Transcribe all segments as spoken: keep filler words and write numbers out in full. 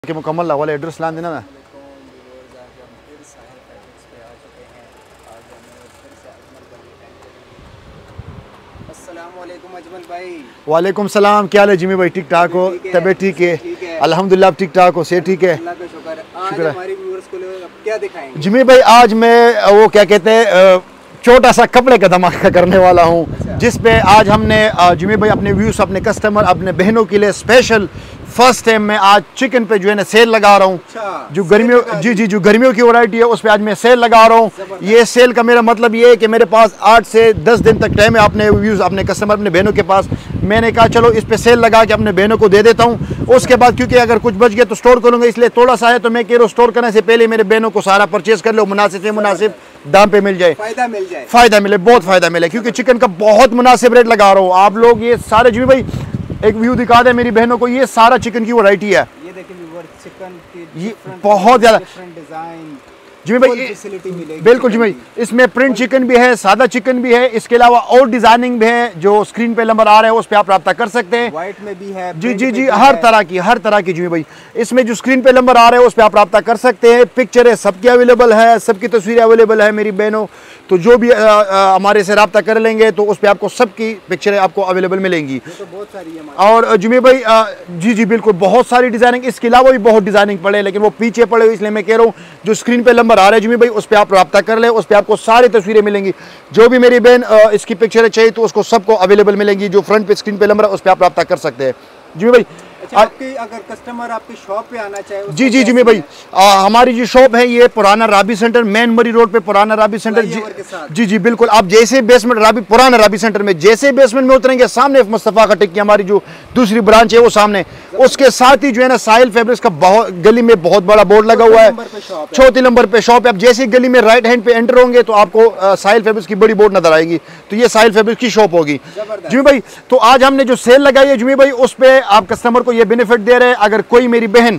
के मुकम्मल वाला एड्रेस ला देना ना। अजमल भाई वालेकुम सलाम, क्या हाल है जिमी भाई? ठीक ठाक हो? तबीयत ठीक है? अल्हम्दुलिल्लाह आप ठीक ठाक हो? से ठीक है, अल्लाह का शुक्र है। आज हमारे व्यूअर्स को क्या दिखाएंगे जिमी भाई? आज मैं वो क्या कहते हैं छोटा सा कपड़े का धमाका करने वाला हूँ। अच्छा। जिस पे आज हमने जिमी भाई अपने व्यूअर्स, अपने कस्टमर, अपने बहनों के लिए स्पेशल फर्स्ट टाइम मैं आज चिकन पे जो है ना सेल लगा रहा हूँ। अच्छा, जो गर्मियों जी जी जो गर्मियों की वैरायटी है उस पे आज मैं सेल लगा रहा हूँ। ये सेल का मेरा मतलब ये है कि मेरे पास आठ से दस दिन तक टाइम है अपने व्यूज़, अपने कस्टमर, अपने बहनों के पास। मैंने कहा चलो इस पे सेल लगा के अपने बहनों को दे देता हूँ। उसके बाद क्योंकि अगर कुछ बच गया तो स्टोर करूँगा, इसलिए थोड़ा सा है तो मैं कह रहा हूँ स्टोर करने से पहले मेरे बहनों को सारा परचेज कर लो, मुनासिब से मुनासिब दाम पे मिल जाए, फायदा मिल जाए, फायदा मिले, बहुत फायदा मिले। क्योंकि चिकन का बहुत मुनासिब रेट लगा रहा हूँ। आप लोग ये सारे जिमी भाई एक व्यू दिखा दे मेरी बहनों को, ये सारा चिकन की वैरायटी है। ये देखिए व्यूअर, चिकन की ये बहुत ज़्यादा डिजाइन जिमी भाई, बिल्कुल जिमी भाई, इसमें प्रिंट चिकन भी है, सादा चिकन भी है, इसके अलावा और डिजाइनिंग भी है। जो स्क्रीन पे नंबर आ रहा है उस पर आप रब्ता कर सकते हैं। व्हाइट में भी है, जी जी जी, हर तरह की हर तरह की जिमी भाई, इसमें जो स्क्रीन पे नंबर आ रहा है उस पर आप रब्ता कर सकते हैं। पिक्चर है सबकी अवेलेबल है, सबकी तस्वीरें अवेलेबल है मेरी बहनों। तो जो भी आ, आ, हमारे से रब्ता कर लेंगे तो उस पर आपको सबकी पिक्चरें आपको अवेलेबल मिलेंगी। तो बहुत सारी है और जिमी भाई आ, जी जी बिल्कुल, बहुत सारी डिजाइनिंग, इसके अलावा भी बहुत डिजाइनिंग पड़े हैं, लेकिन वो पीछे पड़े हुए, इसलिए मैं कह रहा हूँ जो स्क्रीन पे नंबर आ रहा है जिमी भाई उस पर आप रब्ता कर ले, उस पर आपको सारी तस्वीरें मिलेंगी। जो भी मेरी बहन इसकी पिक्चरें चाहिए तो उसको सबको अवेलेबल मिलेंगी। जो फ्रंट पे स्क्रीन पे नंबर है उस पर आप रब्ता कर सकते हैं जिमी भाई। अच्छा, आपकी अगर कस्टमर आपकी शॉप पे आना चाहे जी जी जी भाई, आ, हमारी जो शॉप है ये पुराना Rabi centre, main Murree road पे पुराना राबी सेंटर। जी जी जी बिल्कुल, आप जैसे बेसमेंट राबी पुराना राबी सेंटर में जैसे बेसमेंट में उतरेंगे सामने मुस्तफ़ा खटिक की हमारी जो दूसरी ब्रांच है वो सामने, उसके साथ ही जो है ना साहिल फैब्रिक्स का बहुत गली में बहुत बड़ा बोर्ड लगा हुआ है, चौथी नंबर पे शॉप है। आप जैसे गली में राइट हैंड पे एंटर होंगे तो आपको साहिल फैब्रिक्स की बड़ी बोर्ड नजर आएगी, तो ये साहिल फैब्रिक्स की शॉप होगी जी भाई। तो आज हमने जो सेल लगाई है जी भाई उस पर आप कस्टमर को ये बेनिफिट दे रहे हैं, अगर कोई मेरी बहन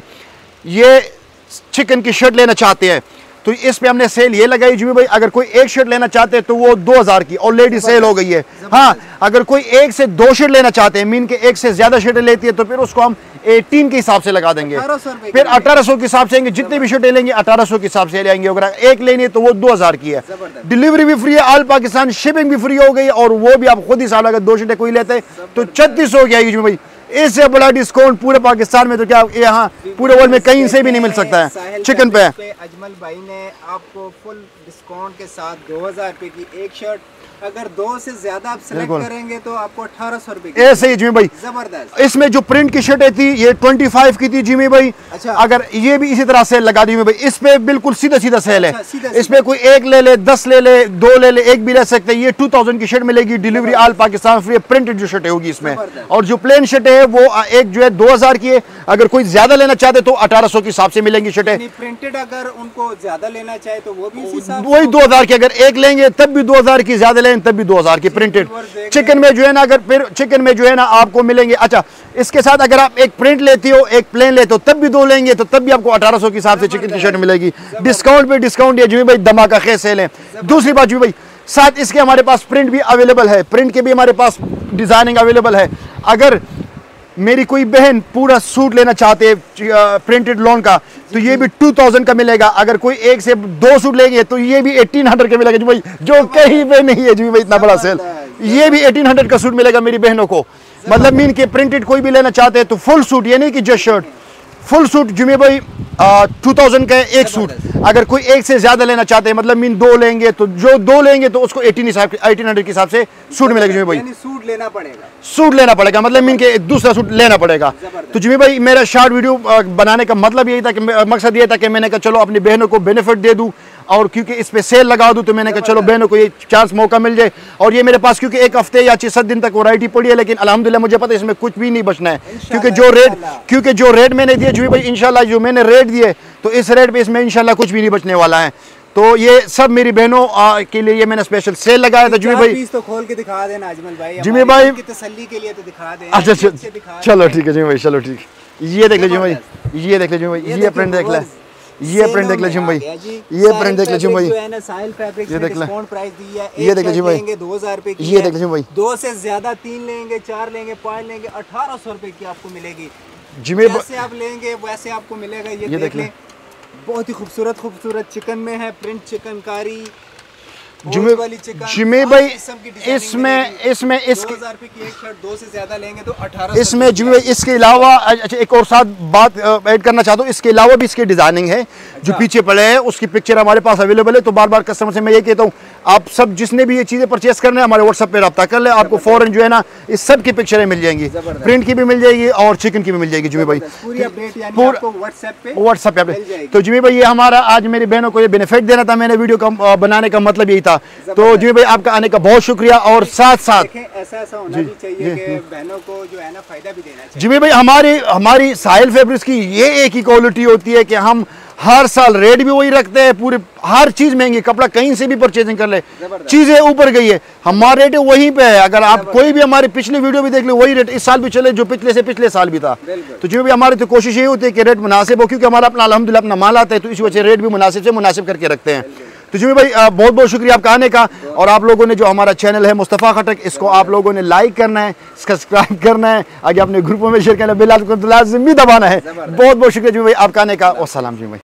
ये चिकन की शर्ट लेना चाहते हैं तो इस पे हमने सेल ये लगाई जी भाई। अगर कोई एक शर्ट लेना चाहते हैं तो वो दो हजार की ऑलरेडी सेल हो गई है। हाँ, अगर कोई एक से दो शर्ट लेना चाहते हैं, मीन के एक से ज्यादा शर्ट लेती है तो फिर उसको हम अठारह के हिसाब से लगा देंगे, फिर अठारह सौ के हिसाब से जितने भी शर्ट लेंगे अठारह सौ के हिसाब से लेंगे। अगर एक लेनी है तो वो दो हजार की है, डिलीवरी भी फ्री है, ऑल पाकिस्तान शिपिंग भी फ्री हो गई, और वो भी आप खुद ही साल अगर दो शर्टें कोई लेते हैं तो छत्तीस सौ की आएगी जी भाई। इससे बड़ा डिस्काउंट पूरे पाकिस्तान में तो क्या यहाँ पूरे वर्ल्ड में कहीं से भी नहीं मिल सकता है चिकन पे। अजमल भाई ने आपको फुल डिस्काउंट के साथ दो हजार रुपए की एक शर्ट, अगर दो से ज्यादा आप सिलेक्ट करेंगे तो आपको अठारह सौ रुपए की। ऐसे ही जिमी भाई, जबरदस्त। इसमें जो प्रिंट की शर्टें थी ये पच्चीस की थी जिमी भाई। अच्छा, अगर ये भी इसी तरह सेल लगा दी भाई, इस पे बिल्कुल सीधा सीधा सेल है। अच्छा, इसमें कोई एक ले ले, दस ले ले, दो ले ले, एक भी ले सकते हैं। ये टू थाउजेंड की शर्ट मिलेगी, delivery all Pakistan free, printed जो शर्ट होगी इसमें। और जो प्लेन शर्ट है वो एक जो है दो हजार की है, अगर कोई ज्यादा लेना चाहते तो अठारह सौ के हिसाब से मिलेंगी शर्टें। प्रिंटेड अगर उनको ज्यादा लेना चाहे तो वो भी वही दो हजार की, अगर एक लेंगे तब भी दो हजार की, ज्यादा लेंगे तब भी दो हजार की प्रिंटेड। चिकन में जो है ना, अगर फिर चिकन में जो है ना आपको मिलेंगे। अच्छा, इसके साथ अगर आप एक प्रिंट लेती हो एक प्लेन लेते हो तब भी दो लेंगे तो तब भी आपको अठारह सौ के हिसाब से चिकन की शर्ट मिलेगी। डिस्काउंट पे डिस्काउंट है जी भाई, धमाका खेल सेल है। दूसरी बात जी भाई, साथ इसके हमारे पास प्रिंट भी अवेलेबल है, प्रिंट के भी हमारे पास डिजाइनिंग अवेलेबल है। अगर मेरी कोई बहन पूरा सूट लेना चाहते हैं प्रिंटेड लॉन का तो ये भी टू थाउजेंड का मिलेगा। अगर कोई एक से दो सूट लेंगे तो ये भी एटीन हंड्रेड का मिलेगा जी भाई, जो कहीं पे नहीं है जी भाई इतना बड़ा सेल। ये भी एटीन हंड्रेड का सूट मिलेगा मेरी बहनों को, मतलब मीन के प्रिंटेड कोई भी लेना चाहते हैं तो फुल सूट, ये नहीं कि जस्ट शर्ट, फुल सूट जुमे भाई टू थाउजेंड का एक सूट। अगर कोई एक से ज्यादा लेना चाहते हैं, मतलब मीन दो लेंगे तो जो दो लेंगे तो उसको एटीन एटीन हंड्रेड के हिसाब से सूट मिलेगा जुमे भाई। सूट लेना पड़ेगा, सूट लेना पड़ेगा, मतलब मीन के दूसरा सूट लेना पड़ेगा। तो जिमी भाई मेरा शॉर्ट वीडियो बनाने का मतलब यही था कि मकसद ये था कि मैंने कहा चलो अपनी बहनों को बेनिफिट दे दूं, और क्योंकि इस पे सेल लगा दूं तो मैंने कहा चलो बहनों को ये चांस मौका मिल जाए। और ये मेरे पास क्योंकि एक हफ्ते या छह सात दिन तक वैरायटी पड़ी है, लेकिन अल्हम्दुलिल्लाह मुझे पता है इसमें कुछ भी नहीं बचना है, क्योंकि जो रेट क्योंकि जो रेट मैंने दिए जी भाई इंशाल्लाह जो मैंने रेट दिए तो इस रेट पे इसमें इंशाल्लाह कुछ भी नहीं बचने वाला है। तो ये सब मेरी बहनों के लिए ये मैंने स्पेशल सेल लगाया था जिमी भाई। तो खोल के दिखा देना अजमल भाई, जिमी भाई की तसल्ली के लिए तो दिखा दें। अच्छा चलो ठीक है जिमी भाई, चलो ठीक। ये देख लीजिए भाई, ये देख लीजिए भाई, ये प्रिंट देख ले, ये प्रिंट देख ले जिम भाई, ये प्रिंट देख ले जिम भाई, ये देख ले, ये देख ले जिम भाई, दो हजार रुपए की, ये देख ले जिम भाई। दो से ज्यादा तीन लेंगे, चार लेंगे, पाँच लेंगे, अठारह सौ रुपए की आपको मिलेगी। जी मैं जैसे आप लेंगे वैसे आपको मिलेगा। ये, ये देख लें, बहुत ही खूबसूरत खूबसूरत चिकन में है, प्रिंट चिकनकारी जिमे जिमे भाई इसमें इसमें इसके दो हज़ार रुपए की एक शर्ट दो से ज्यादा लेंगे तो अठारह इसमें जिमे भाई इसके अलावा अच्छा एक और साथ बात ऐड करना चाहता हूँ, इसके अलावा भी इसकी डिजाइनिंग है जो पीछे पड़े हैं, उसकी पिक्चर हमारे पास अवेलेबल है। तो बार बार कस्टमर से मैं ये कहता हूँ आप सब जिसने भी ये चीज़ें परचेस करने हैं हमारे व्हाट्सएप पे रब्ता कर ले, आपको फौरन जो है ना इस सब की पिक्चरें मिल जाएंगी, प्रिंट की भी मिल जाएगी और चिकन की भी मिल जाएगी जिमे भाई, पूरी अपडेट यानी आपको व्हाट्सएप पे व्हाट्सएप पे। तो जिमे भाई ये हमारा आज मेरी बहनों को ये बेनिफिट देना था, मैंने वीडियो का बनाने का मतलब यही था। तो जिमे भाई आपका आने का बहुत शुक्रिया और साथ साथ ऐसा ऐसा होना भी चाहिए कि बहनों को जो है ना फायदा भी देना चाहिए। जिमे भाई हमारी हमारी साहिल फैब्रिक्स की ये एक ही क्वालिटी होती है कि हम हर साल रेट भी वही रखते हैं, पूरे हर चीज महंगी, कपड़ा कहीं से भी परचेजिंग कर ले चीजें ऊपर गई है, हमारा रेट वहीं पे है। अगर आप कोई भी हमारी पिछली वीडियो भी देख ले वही रेट इस साल भी चले जो पिछले से पिछले साल भी था। तो जो भी हमारी तो कोशिश ये होती है कि रेट मुनासिब हो, क्योंकि हमारा अपना अल्हम्दुलिल्लाह अपना माल आता है, तो इसी वजह से रेट भी मुनासिब से मुनासिब करके रखते हैं। तो जी भाई बहुत बहुत शुक्रिया आपका आने का, और आप लोगों ने जो हमारा चैनल है मुस्तफ़ा खटक, इसको आप लोगों ने लाइक करना है, सब्सक्राइब करना है, आगे अपने ग्रुपों में शेयर करना है, बेल आइकन लाज़मी दबाना है। बहुत बहुत शुक्रिया जी भाई आपका आने का, और सलाम जी भाई।